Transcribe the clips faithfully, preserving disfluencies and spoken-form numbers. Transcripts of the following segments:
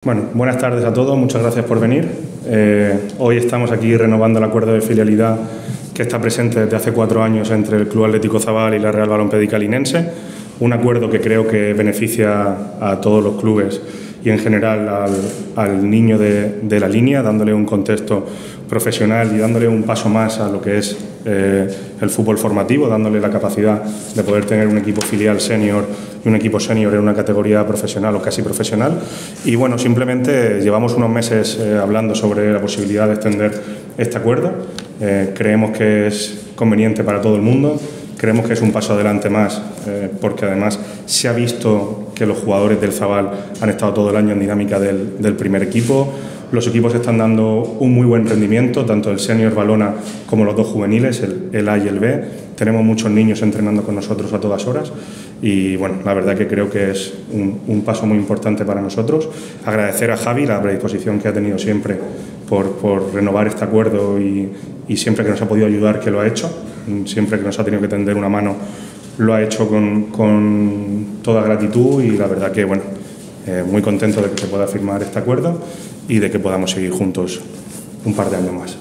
Bueno, buenas tardes a todos, muchas gracias por venir. Eh, hoy estamos aquí renovando el acuerdo de filialidad que está presente desde hace cuatro años entre el Club Atlético Zabal y la Real Balompédica Linense. Un acuerdo que creo que beneficia a todos los clubes y en general al, al niño de, de la línea, dándole un contexto profesional y dándole un paso más a lo que es eh, el fútbol formativo, dándole la capacidad de poder tener un equipo filial senior y un equipo senior en una categoría profesional o casi profesional. Y bueno, simplemente llevamos unos meses eh, hablando sobre la posibilidad de extender este acuerdo. Eh, creemos que es conveniente para todo el mundo. Creemos que es un paso adelante más, eh, porque además se ha visto que los jugadores del Zabal han estado todo el año en dinámica del, del primer equipo. Los equipos están dando un muy buen rendimiento, tanto el senior Valona como los dos juveniles, el, el A y el B. Tenemos muchos niños entrenando con nosotros a todas horas y bueno, la verdad que creo que es un, un paso muy importante para nosotros. Agradecer a Javi la predisposición que ha tenido siempre por, por renovar este acuerdo y, y siempre que nos ha podido ayudar que lo ha hecho. Siempre que nos ha tenido que tender una mano lo ha hecho con, con toda gratitud y la verdad que bueno, eh, muy contento de que se pueda firmar este acuerdo y de que podamos seguir juntos un par de años más.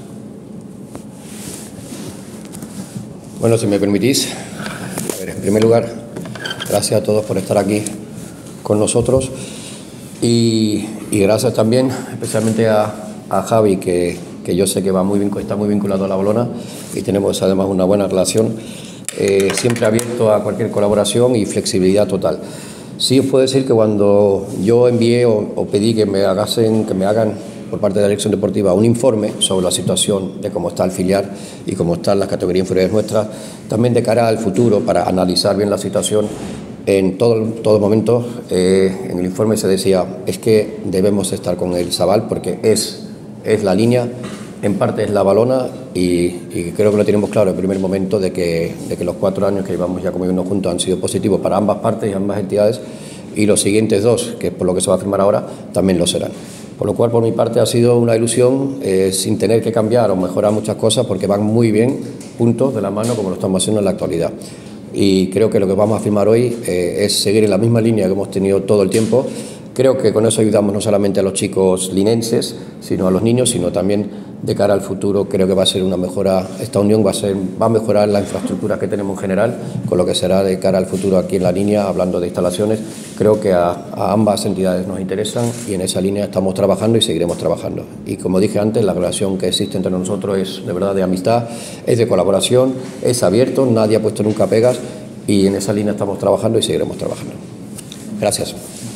Bueno, si me permitís, a ver, en primer lugar, gracias a todos por estar aquí con nosotros y, y gracias también especialmente a, a Javi, que, que yo sé que va muy, está muy vinculado a la Valona y tenemos además una buena relación, eh, siempre abierto a cualquier colaboración y flexibilidad total. Sí os puedo decir que cuando yo envié o, o pedí que me, hagasen, que me hagan por parte de la Dirección Deportiva un informe sobre la situación de cómo está el filial y cómo están las categorías inferiores nuestras, también de cara al futuro para analizar bien la situación, en todo, todo momento eh, en el informe se decía es que debemos estar con el Zabal porque es, es la línea, en parte es la Valona y, y creo que lo tenemos claro en el primer momento de que, de que los cuatro años que llevamos ya conviviendo juntos han sido positivos para ambas partes y ambas entidades y los siguientes dos, que es por lo que se va a firmar ahora, también lo serán. Por lo cual, por mi parte, ha sido una ilusión eh, sin tener que cambiar o mejorar muchas cosas porque van muy bien, puntos de la mano, como lo estamos haciendo en la actualidad. Y creo que lo que vamos a firmar hoy eh, es seguir en la misma línea que hemos tenido todo el tiempo. Creo que con eso ayudamos no solamente a los chicos linenses, sino a los niños, sino también de cara al futuro. Creo que va a ser una mejora, esta unión va a, ser, va a mejorar la infraestructura que tenemos en general, con lo que será de cara al futuro aquí en la línea, hablando de instalaciones. Creo que a, a ambas entidades nos interesan y en esa línea estamos trabajando y seguiremos trabajando. Y como dije antes, la relación que existe entre nosotros es de verdad de amistad, es de colaboración, es abierto, nadie ha puesto nunca pegas y en esa línea estamos trabajando y seguiremos trabajando. Gracias.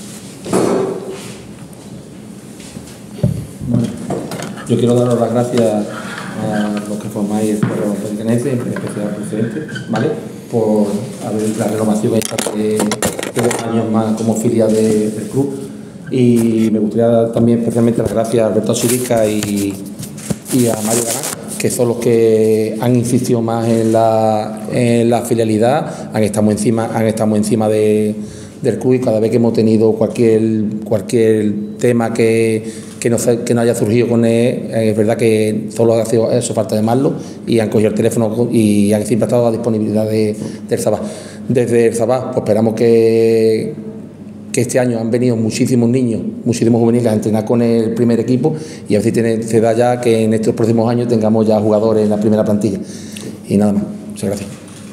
Bueno, yo quiero daros las gracias a los que formáis el cuerpo pertenece, en especial al presidente, ¿vale? Por haber la renovación esta de, de dos años más como filial de, del club. Y me gustaría dar también especialmente las gracias a Alberto Sirica y, y a Mario Garán, que son los que han insistido más en la, en la filialidad, han estado encima, han estado encima de, del club y cada vez que hemos tenido cualquier, cualquier tema que Que no, que no haya surgido con él, es verdad que solo ha sido eso, falta de llamarlo y han cogido el teléfono y han siempre estado a disponibilidad de, del Zabal. Desde el Zabal pues esperamos que, que este año han venido muchísimos niños, muchísimos juveniles a entrenar con el primer equipo y a ver si tiene, se da ya que en estos próximos años tengamos ya jugadores en la primera plantilla. Y nada más, muchas gracias.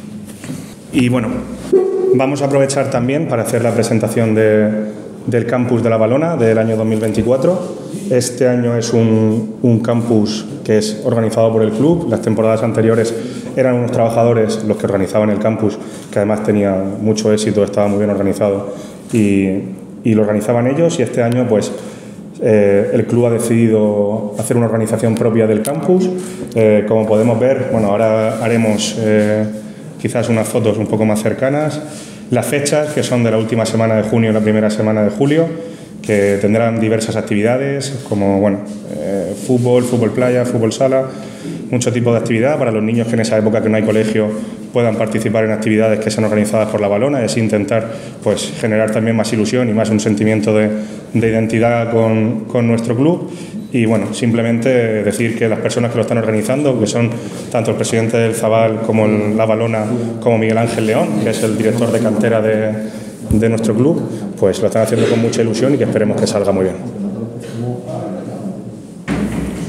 Y bueno, vamos a aprovechar también para hacer la presentación de, del campus de la Valona del año dos mil veinticuatro. Este año es un, un campus que es organizado por el club. Las temporadas anteriores eran unos trabajadores los que organizaban el campus, que además tenía mucho éxito, estaba muy bien organizado y, y lo organizaban ellos. Y este año pues eh, el club ha decidido hacer una organización propia del campus. Eh, como podemos ver, bueno, ahora haremos eh, quizás unas fotos un poco más cercanas. Las fechas, que son de la última semana de junio y la primera semana de julio, que tendrán diversas actividades como bueno, eh, fútbol, fútbol playa, fútbol sala, mucho tipo de actividad para los niños que en esa época que no hay colegio puedan participar en actividades que sean organizadas por la Valona y así intentar pues, generar también más ilusión y más un sentimiento de, de identidad con, con nuestro club. Y bueno, simplemente decir que las personas que lo están organizando, que son tanto el presidente del Zabal como el, la Valona, como Miguel Ángel León, que es el director de cantera de, de nuestro club, pues lo están haciendo con mucha ilusión y que esperemos que salga muy bien.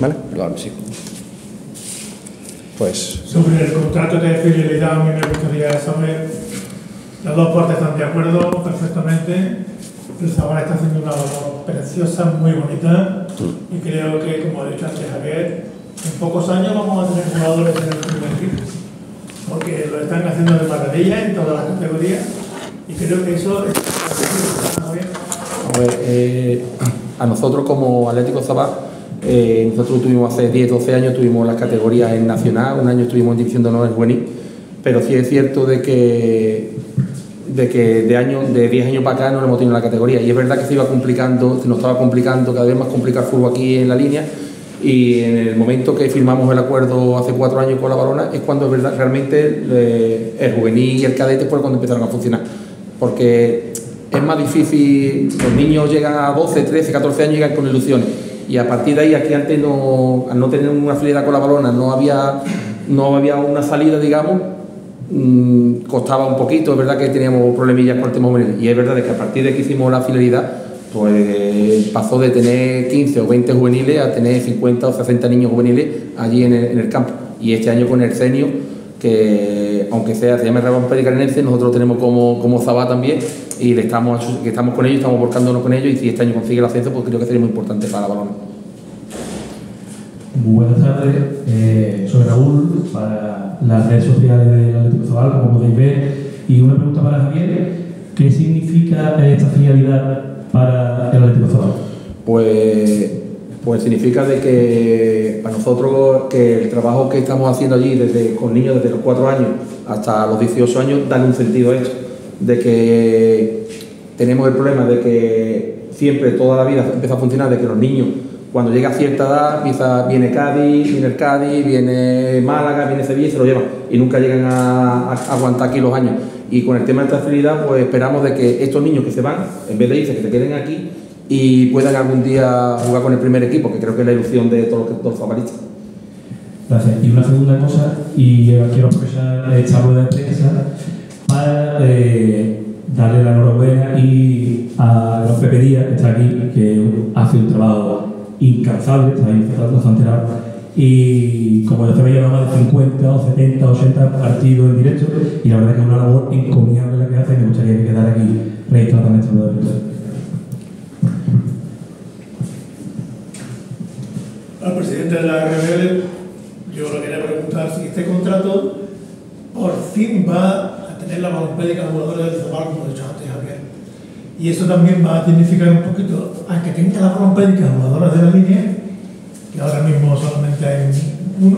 ¿Vale? Claro, sí. Pues... Sobre el contrato de fidelidad, a mí me gustaría saber, las dos partes están de acuerdo perfectamente, el Zabala está haciendo una labor preciosa, muy bonita, y creo que, como ha dicho antes Javier, en pocos años vamos a tener jugadores en el primer equipo, porque lo están haciendo de maravilla en todas las categorías, y creo que eso está muy bien. A ver, eh, a nosotros como Atlético Zabala, eh, nosotros tuvimos hace diez, doce años, tuvimos las categorías en Nacional, un año estuvimos en División de Honor en Juvenil, pero sí es cierto de que de que de año, de diez años para acá no lo hemos tenido en la categoría, y es verdad que se iba complicando, se nos estaba complicando, cada vez más complicado el fútbol aquí en la línea, y en el momento que firmamos el acuerdo hace cuatro años con la Balona es cuando es verdad, realmente eh, el juvenil y el cadete fue cuando empezaron a funcionar, porque es más difícil, los niños llegan a doce, trece, catorce años y llegan con ilusiones, y a partir de ahí, aquí antes no, al no tener una fidelidad con la Balona, no había, no había una salida, digamos, mmm, costaba un poquito, es verdad que teníamos problemillas con el tema juvenil, y es verdad que a partir de que hicimos la fidelidad, pues pasó de tener quince o veinte juveniles a tener cincuenta o sesenta niños juveniles allí en el, en el campo, y este año con el Senio, que aunque sea, se llama Real Valladolid Calinense, nosotros lo tenemos como, como Zabala también, y le estamos, que estamos con ellos, estamos volcándonos con ellos, y si este año consigue el ascenso, pues creo que sería muy importante para la Balona. Muy buenas tardes, eh, soy Raúl, para las redes sociales del Atlético Zabala, como podéis ver, y una pregunta para Javier: ¿qué significa esta finalidad para el Atlético Zabala? Pues, pues significa de que para nosotros que el trabajo que estamos haciendo allí desde, con niños desde los cuatro años hasta los dieciocho años dan un sentido a esto, de que tenemos el problema de que siempre toda la vida empieza a funcionar, de que los niños cuando llega a cierta edad empieza, viene Cádiz, viene el Cádiz, viene Málaga, viene Sevilla y se lo llevan, y nunca llegan a, a aguantar aquí los años. Y con el tema de transferidad, pues esperamos de que estos niños que se van, en vez de irse, que se queden aquí y puedan algún día jugar con el primer equipo, que creo que es la ilusión de todos los, todos los zabalistas. Gracias. Y una segunda cosa, y eh, quiero aprovechar esta rueda de prensa para eh, darle la enhorabuena y a los Pepe Díaz, que está aquí, que hace un trabajo incansable, está ahí bastante largo, y como yo también lleva más de cincuenta o setenta o ochenta partidos en directo, y la verdad que es una labor encomiable la que hace, y me gustaría que quedara aquí registrado en esta rueda de prensa. Al presidente de la R B L, yo le quería preguntar si este contrato por fin va a tener la balompédica jugadores del Zabala, como ha dicho antes Javier. Y eso también va a significar un poquito a que tenga la balompédica jugadores de la línea, que ahora mismo solamente hay uno.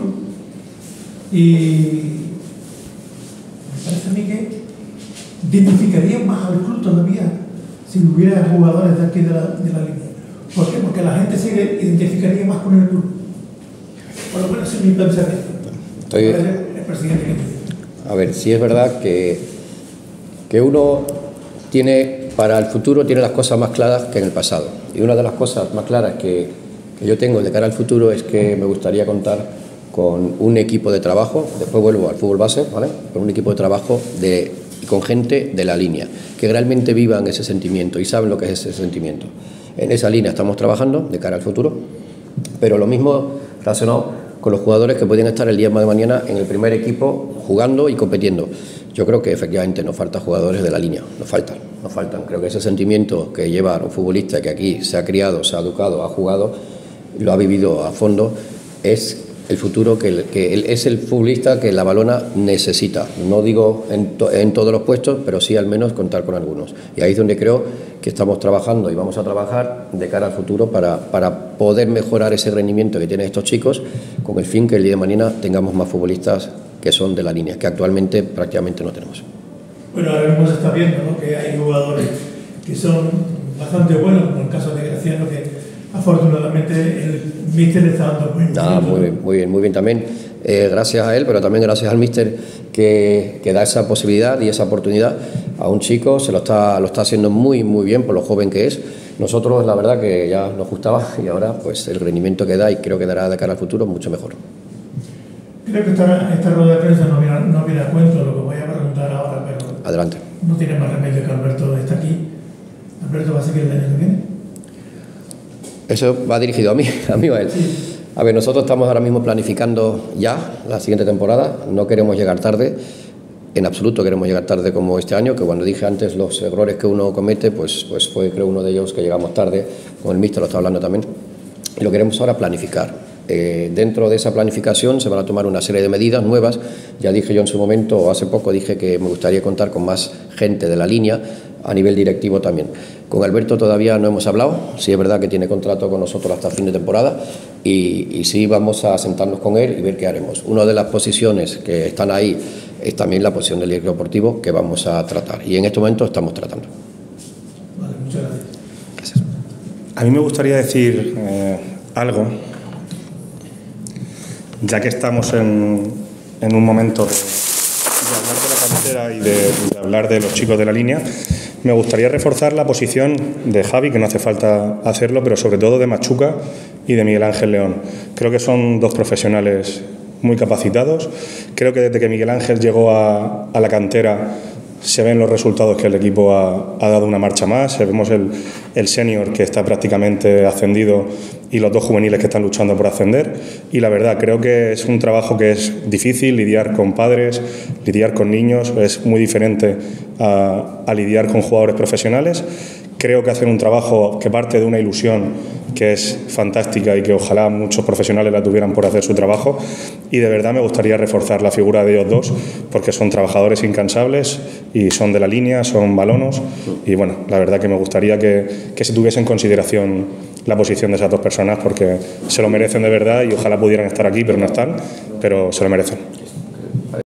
Y me parece a mí que dignificaría más al club todavía si hubiera jugadores de aquí de la, de la línea. ¿Por qué? Porque la gente se identificaría más con el club. Por lo menos es mi pensamiento. Estoy... El presidente que A ver, sí es verdad que, que uno tiene, para el futuro, tiene las cosas más claras que en el pasado. Y una de las cosas más claras que, que yo tengo de cara al futuro es que me gustaría contar con un equipo de trabajo, después vuelvo al fútbol base, ¿vale? Con un equipo de trabajo de, con gente de la línea, que realmente vivan ese sentimiento y saben lo que es ese sentimiento. En esa línea estamos trabajando de cara al futuro, pero lo mismo relacionado con los jugadores que pueden estar el día de mañana en el primer equipo jugando y compitiendo. Yo creo que efectivamente nos faltan jugadores de la línea, nos faltan, nos faltan. Creo que ese sentimiento que lleva un futbolista que aquí se ha criado, se ha educado, ha jugado, lo ha vivido a fondo, es el futuro, que, el, que el, es el futbolista que la Balona necesita. No digo en, to, en todos los puestos, pero sí al menos contar con algunos. Y ahí es donde creo que estamos trabajando y vamos a trabajar de cara al futuro para, para poder mejorar ese rendimiento que tienen estos chicos, con el fin que el día de mañana tengamos más futbolistas que son de la línea, que actualmente prácticamente no tenemos. Bueno, ahora mismo se está viendo, ¿no?, que hay jugadores que son bastante buenos, como el caso de Graciano, que afortunadamente el míster le está dando muy bien. Ah, muy bien, muy bien, muy bien también. Eh, gracias a él, pero también gracias al míster que, que da esa posibilidad y esa oportunidad a un chico, se lo está, lo está haciendo muy, muy bien por lo joven que es. Nosotros, la verdad, que ya nos gustaba y ahora pues el rendimiento que da y creo que dará de cara al futuro mucho mejor. Creo que esta, esta rueda de prensa no viene, no viene a cuento lo que voy a preguntar ahora, pero adelante. No tiene más remedio que Alberto está aquí. Alberto va a seguir el año que viene. Eso va dirigido a mí, a mí o a él. Sí. A ver, nosotros estamos ahora mismo planificando ya la siguiente temporada, no queremos llegar tarde, en absoluto queremos llegar tarde como este año, que cuando dije antes los errores que uno comete, pues, pues fue creo uno de ellos que llegamos tarde, con el míster lo está hablando también, y lo queremos ahora planificar. Eh, dentro de esa planificación se van a tomar una serie de medidas nuevas. Ya dije yo en su momento, o hace poco dije que me gustaría contar con más gente de la línea a nivel directivo también. Con Alberto todavía no hemos hablado, sí es verdad que tiene contrato con nosotros hasta el fin de temporada y, y sí vamos a sentarnos con él y ver qué haremos. Una de las posiciones que están ahí es también la posición del director deportivo que vamos a tratar y en este momento estamos tratando. Vale, muchas gracias. Gracias. A mí me gustaría decir eh, algo, ya que estamos en, en un momento de, de hablar de la cantera y de, de hablar de los chicos de la línea, me gustaría reforzar la posición de Javi, que no hace falta hacerlo, pero sobre todo de Machuca y de Miguel Ángel León. Creo que son dos profesionales muy capacitados. Creo que desde que Miguel Ángel llegó a, a la cantera se ven los resultados que el equipo ha, ha dado una marcha más. Vemos el, el senior que está prácticamente ascendido y los dos juveniles que están luchando por ascender. Y la verdad, creo que es un trabajo que es difícil, lidiar con padres, lidiar con niños, es muy diferente a, a lidiar con jugadores profesionales. Creo que hacen un trabajo que parte de una ilusión que es fantástica y que ojalá muchos profesionales la tuvieran por hacer su trabajo, y de verdad me gustaría reforzar la figura de ellos dos porque son trabajadores incansables y son de la línea, son balonos y bueno, la verdad que me gustaría que, que se tuviese en consideración la posición de esas dos personas porque se lo merecen de verdad y ojalá pudieran estar aquí pero no están, pero se lo merecen.